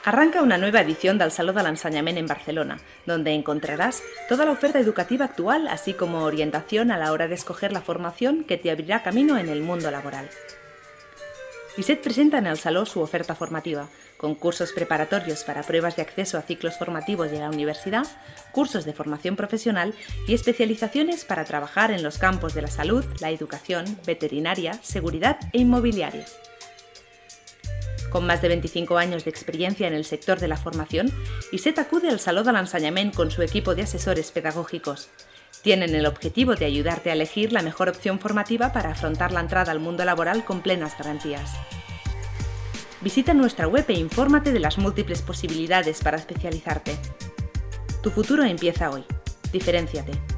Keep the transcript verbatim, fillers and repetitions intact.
Arranca una nueva edición del Saló de l'Ensenyament en Barcelona, donde encontrarás toda la oferta educativa actual, así como orientación a la hora de escoger la formación que te abrirá camino en el mundo laboral. ISET presenta en el Saló su oferta formativa, con cursos preparatorios para pruebas de acceso a ciclos formativos de la universidad, cursos de formación profesional y especializaciones para trabajar en los campos de la salud, la educación, veterinaria, seguridad e inmobiliaria. Con más de veinticinco años de experiencia en el sector de la formación, ISET acude al Saló de l'Ensenyament con su equipo de asesores pedagógicos. Tienen el objetivo de ayudarte a elegir la mejor opción formativa para afrontar la entrada al mundo laboral con plenas garantías. Visita nuestra web e infórmate de las múltiples posibilidades para especializarte. Tu futuro empieza hoy. Diferénciate.